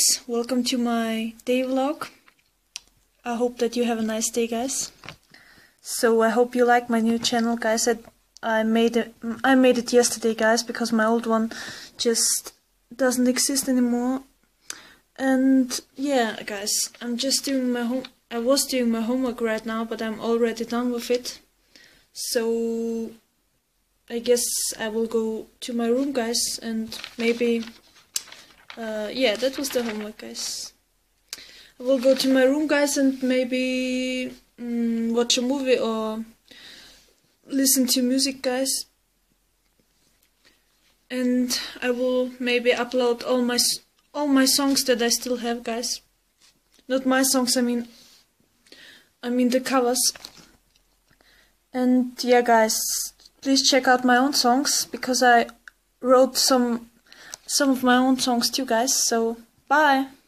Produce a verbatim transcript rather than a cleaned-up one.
guys, welcome to my day vlog. I hope that you have a nice day, guys. So I hope you like my new channel, guys. I, I made it I made it yesterday, guys, because my old one just doesn't exist anymore. And yeah, guys, I'm just doing my home I was doing my homework right now, but I'm already done with it. So I guess I will go to my room, guys, and maybe Uh, yeah, that was the homework, guys. I will go to my room, guys, and maybe mm, watch a movie or listen to music, guys. And I will maybe upload all my all my songs that I still have, guys. Not my songs, I mean, I mean the covers. And yeah, guys, please check out my own songs, because I wrote some. Some of my own songs too, guys, so bye!